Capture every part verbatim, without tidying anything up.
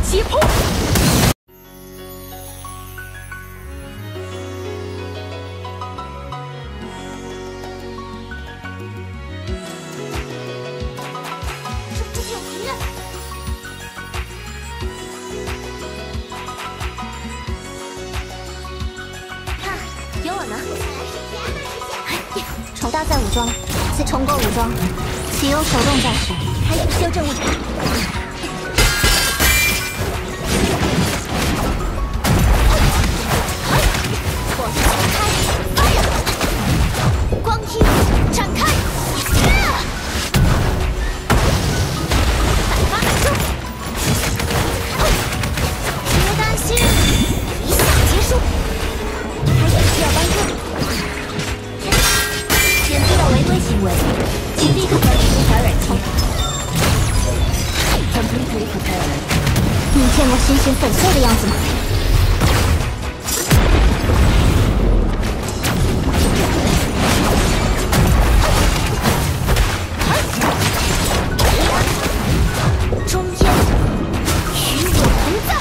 解剖。 这不就敌人？看，有我呢！重搭载武装，自重构武装，启用手动驾驶，开始修正误差。 你见过星星粉碎的样子吗？中间与我同在，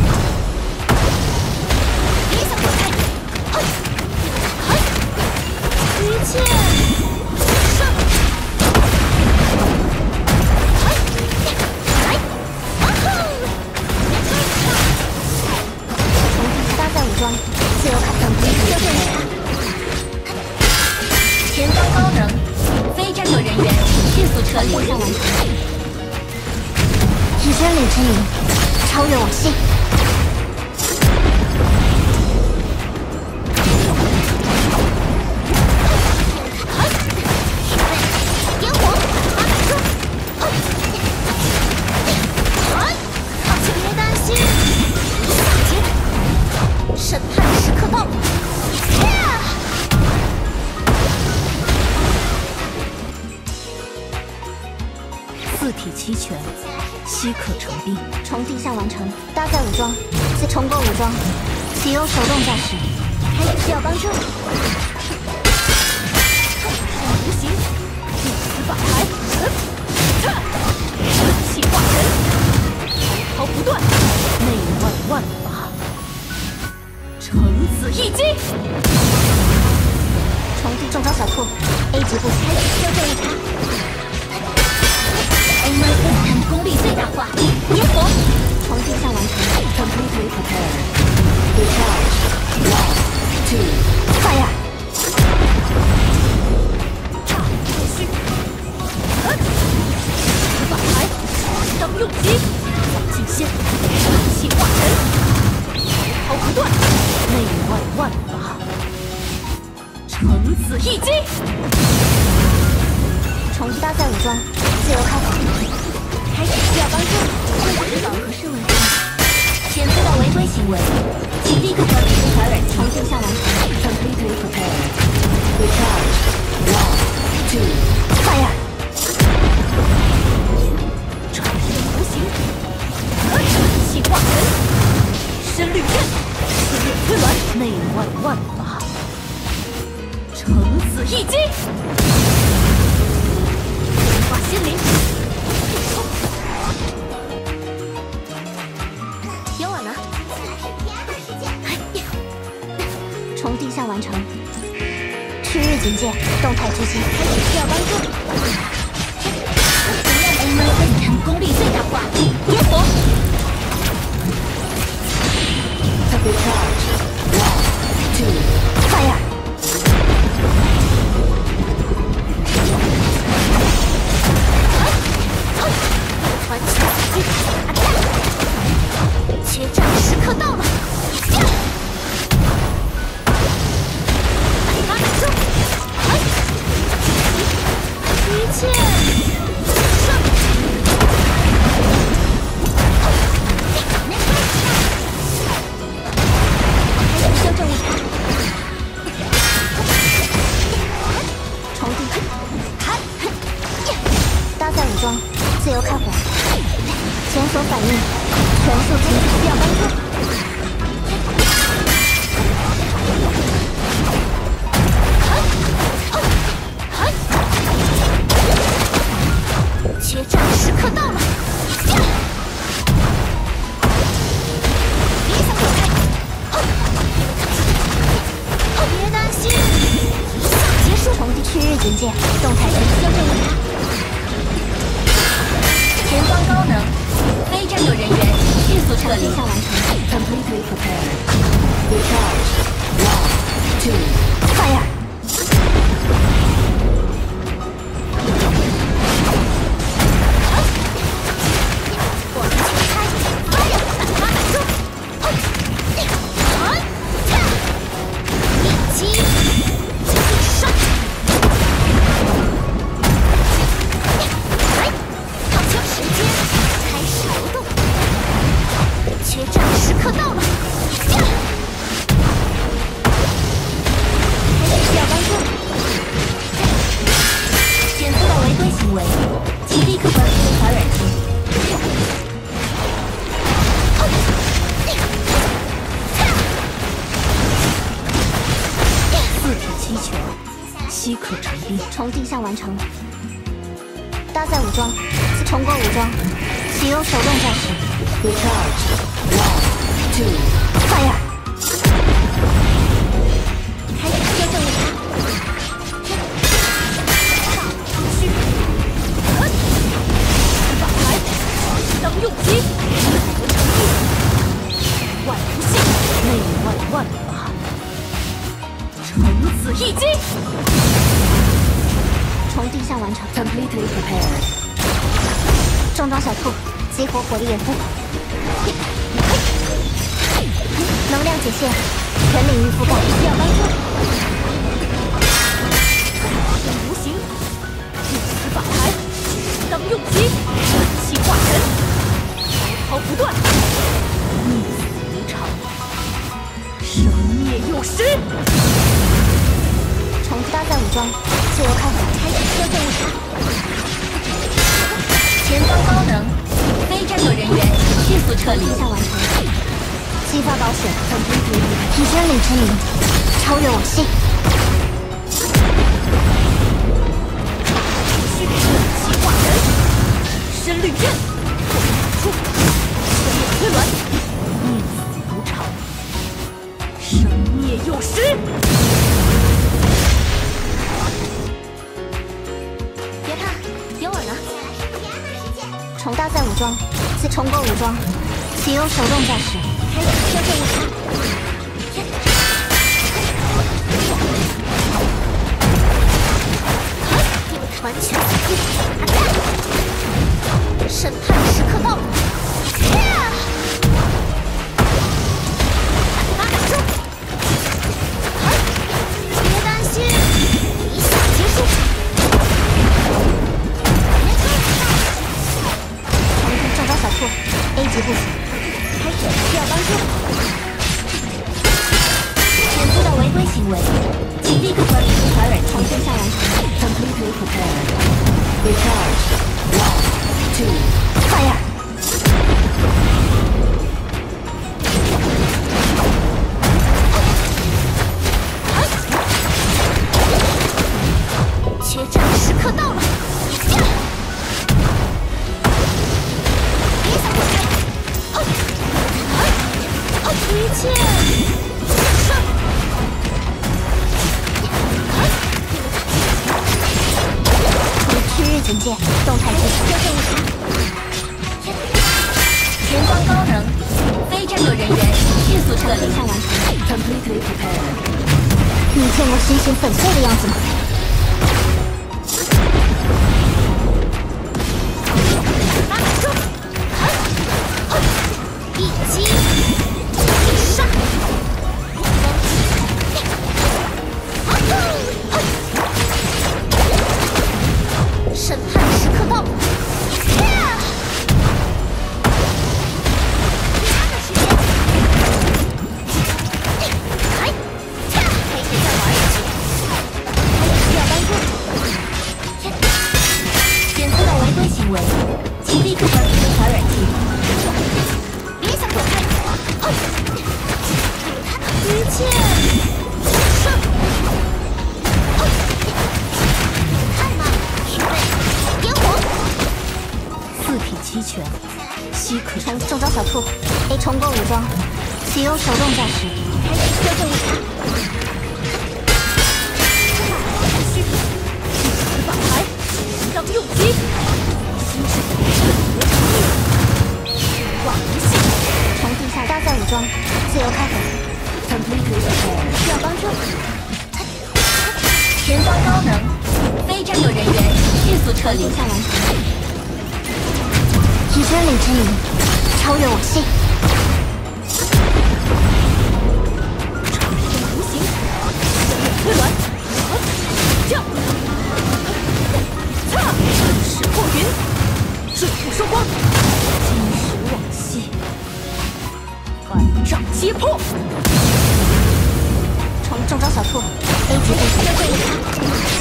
别想躲开！一切上！ 装自由卡等级修正误差，前方高能，非战斗人员迅速撤离。完成。以千里之名，超越往昔。烟火，马满中。别担心。 审判时刻到了！ 四体齐全，稀可成兵。 重地下完成，搭载武装，自重构武装，启用手动驾驶，还有需要帮助。无形，一死法牌，气化人，滔滔不断， 内外万法。 橙子一击， 重地中招小兔 ，A 级步开始修正误差。A M S 功力最大化，烟火，重地下完成。 Completely prepared. Recharge. One, two, fire. 炸必须，法牌，当用击，进仙，气化人。 滔滔不断，内外万法，橙子一击。 重搭载武装，自由开火，开始需要帮助。指导和试问中，检测到违规行为，请立刻调整出海耳机。重定下完成。 Completely prepared. Recharge. One, two, fire. 穿身无形，气化人。 深绿刃，四面推轮，内外万法，橙子一击，净化心灵， 有我呢。重地下完成，区域警戒，动态执行，开始需要帮助。M S 功力最大化，烟火。 Recharge. One, two, fire. 传奇死机，决战时刻到了！百发百中，一切上！修正误差。重地，搭载武装，自由开火，检索反应，全速停止，需要帮助。决战时刻到了！ 撤离。下完成。Completely prepared. Recharge. One, two, fire. 重定向完成。搭载武装，重构武装，启用手动驾驶。Recharge. One, two, fire. 开始修正误差。法牌，当用击，合成一，万不幸，内外万法，橙子一击。重定向完成 ，Completely prepared。重装小兔，激活火力掩护，能量解线，全领域覆盖。需要帮助。无形，不死法牌，当用击，气化神，滔滔不断，逆死无常，生灭有时。重搭载武装，自由开火，开始修正误差。前方高能，非战斗人员迅速撤离。下完成。激发保险，提升领之名，超越我系。气化人，深绿刃，出，全面推轮，逆死无常，生灭有时。重搭载武装，自重构武装，启用手动驾驶。开始修正误差。完全死地，审判时刻到了。别担心，一下结束。小兔 A 级部署，开始需要帮助。检测到违规行为，请立刻管理出传染重建下完成。Completely prepared. Recharge. One, two, fire. 决战时刻到了。一切上，你区域警戒，动态计时修正误差。前方高能，非战斗人员迅速撤离。下完成 ，Completely prepared。你见过星星粉碎的样子吗？一击。审判时刻到了！抓紧时间！来，可以再玩一局。还有需要帮助。检测到违规行为，请立刻关闭传染器。别想躲开！一切上！看嘛！烟火，四体齐全，稀可重重装小兔 A 重构武装，启用手动驾驶，开始修正误差。法牌，当用击，新式合成力，万不幸，橙装，自由开火。需要帮助？前方高能，非战斗人员迅速撤离。下完成。以真理之名，超越我心。长身无形，生命推卵，降，擦，石破云，水雾收光，金石往昔，万丈揭破。重中招小兔 ，A 级被击溃一卡。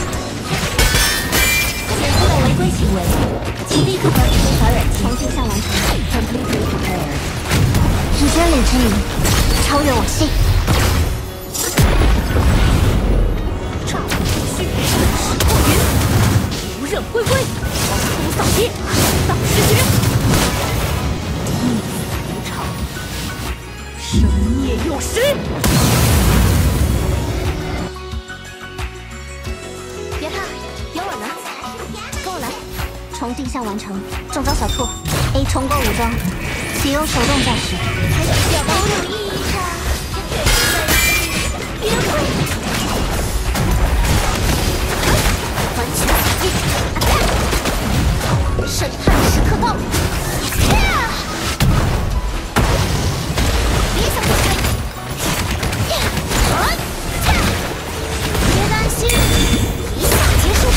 前期的违规行为，请立刻关闭非法软件。重进项完成 ，Completely prepared。以真理之名，超越我心。刹那必须，石破云，无刃归归，王空扫地，荡尸绝。逆死无常，生灭有时。别怕，有我呢。跟我来。重定向完成，中招小兔 A 重构武装，启用手动驾驶。要帮助意义上，别会。完全死地，审判时刻到。别想躲开。别担心，一下结束。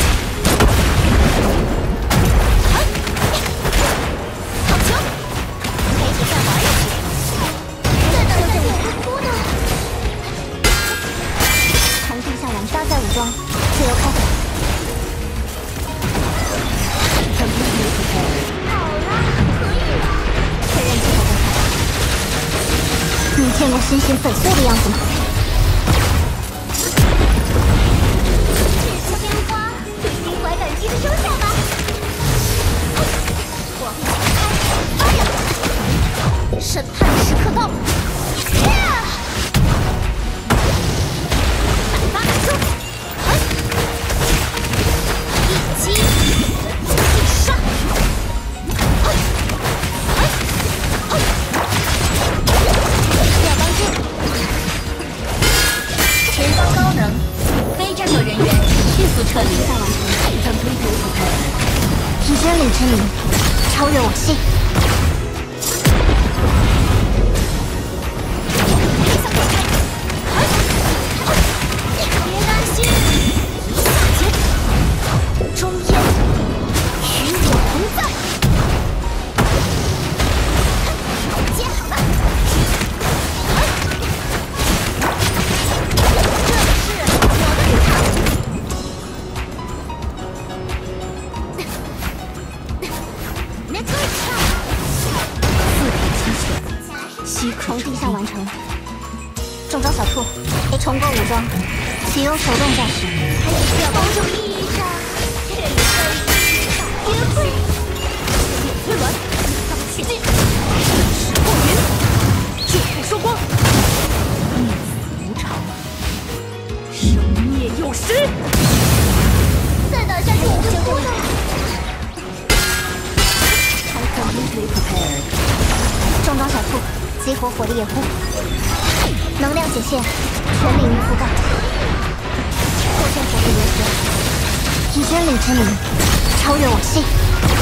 好球！可以再玩一局。再等等我哭呢。重定下完搭载武装，自由开火。好了，可以了。确认机头状态。你见过星星粉碎的样子吗？这束烟花，对心怀感激的收下吧。我开，发呀！审判时刻到。百发百中。一击，必杀。要帮助。前方高能，非战斗人员迅速撤离。下完成 ，Completely prepared。以真理之名，超越我心。别想躲开。别担心，一下结。中烟，与我同在。接好了。西重地下完成，中招小兔 A 重构武装，启用手动驾驶。要帮助意义上，这里可以别会。免推卵，荡去劲，石破云，救护收光。逆死无常，生灭有时。再打下去我就哭了。Completely prepared。中招小兔。激活火力掩护，能量解线，全领域覆盖，破线火力流合，以真理之名，超越我心。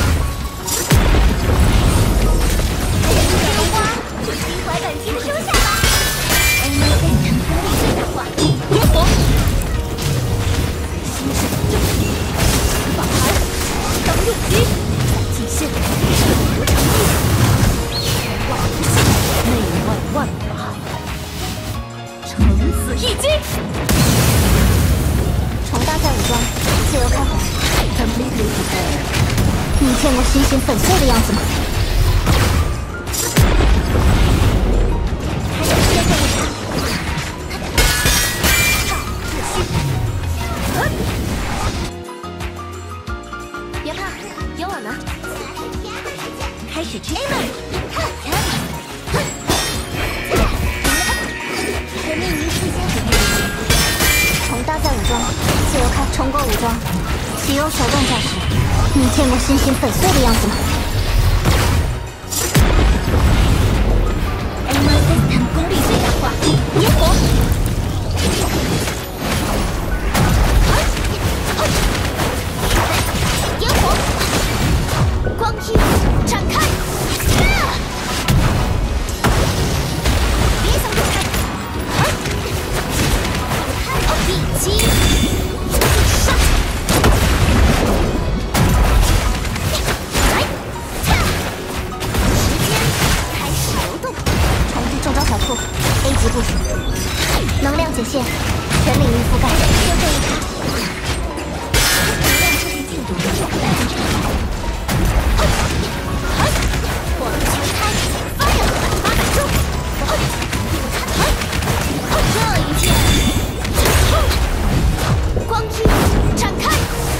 烟花，就心怀感激的收下吧。恩威被成功力最大化，点火。新生正义，法牌，当用击，极限，无常意。万不信，内外万法，承此一击。重搭载武装，自由开火。Completely prepared。你见过星星粉碎的样子吗？还有先生一场。别怕，有我呢。开始之前。人命于事先。重搭载武装，自由开重构武装，启用手动驾驶。你见过星星粉碎的样子吗？ System 化，烟火。 烟火，光阴展开，别想躲开！一击杀！来，时间开始流动，重置中招小兔 A 级部署，能量解线，全领域覆盖，修正一卡。 我们全开 Fire 八百中，这一剑，光阴展开，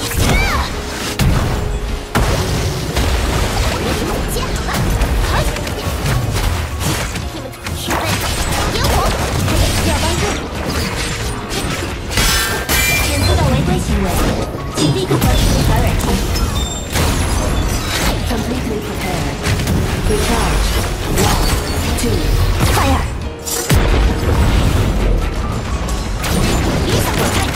接好了，你们预备，烟火，需要帮助，检测到违规行为，请立刻关闭凡尔冲。 Completely prepared. Recharge. One, two, fire. 别想躲开！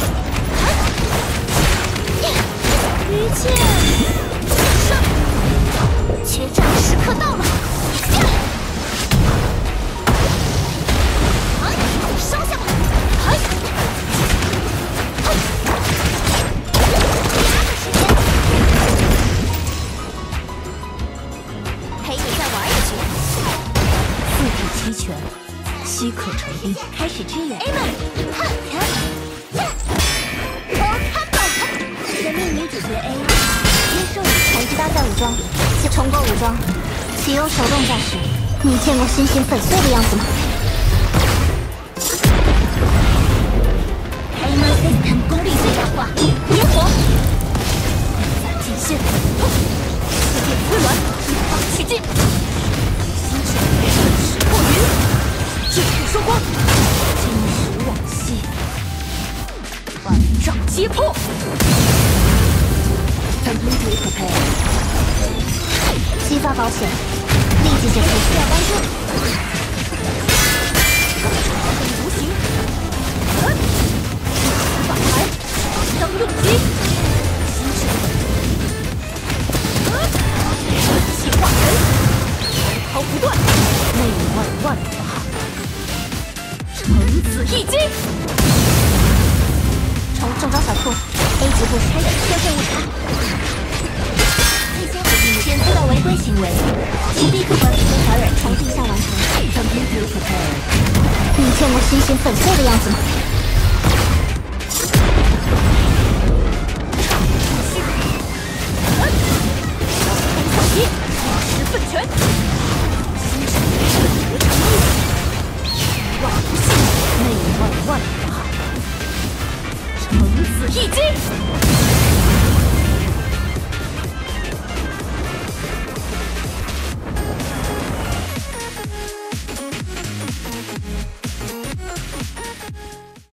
一切上，决战时刻到了！烧下来！压着时间。 陪你再玩一局。 四体齐全，稀可成兵。开始支援。 A 们，看，我看到，人命女主角 A， 接受重置搭载武装，且重构武装，启用手动驾驶。你见过星星粉碎的样子吗 ？A 们 system 功率最大化，烟火，极限，四点飞轮，发起劲。 石破云，剑影收光，金石往昔，万丈皆破。 Completely prepared. 激发保险，立即解除需要帮助。无形，法牌，当用击，气化人。 逃不断，内外万法，橙子一击。重中招小兔 A 级部开始修正误差。检测到违规行为，请立刻关闭凡尔重置一下完成。 Completely prepared. 你见过星星粉碎的样子吗？一，十分拳。 万不信，内外万法，橙子一击。